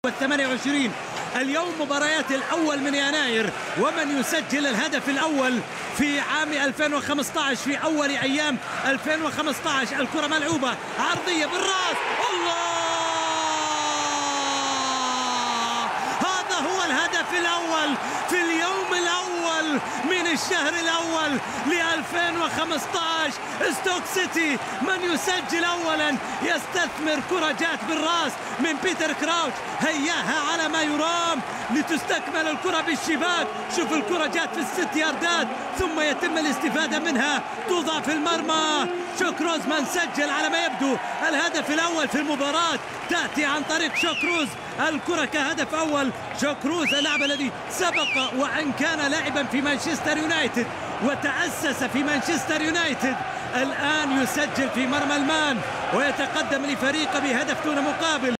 28. اليوم مباريات الأول من يناير، ومن يسجل الهدف الأول في عام 2015 في أول أيام 2015. الكرة ملعوبة عرضية بالرأس، الله! هذا هو الهدف الأول في اليوم الأول من الشهر الأول ل 2015. ستوك سيتي من يسجل أولا، يستثمر كرة جات بالراس من بيتر كراوتش، هياها على ما يرام لتستكمل الكرة بالشباك. شوف الكرة جات في ال6 ياردات ثم يتم الاستفادة منها، توضع في المرمى. شوك روز من سجل على ما يبدو الهدف الأول في المباراة، تأتي عن طريق شوك روز الكرة كهدف أول. شوك روز اللاعب الذي سبق وأن كان لاعبا في مانشستر يونايتد وتأسس في مانشستر يونايتد، الآن يسجل في مرمى المان ويتقدم لفريقه بهدف دون مقابل.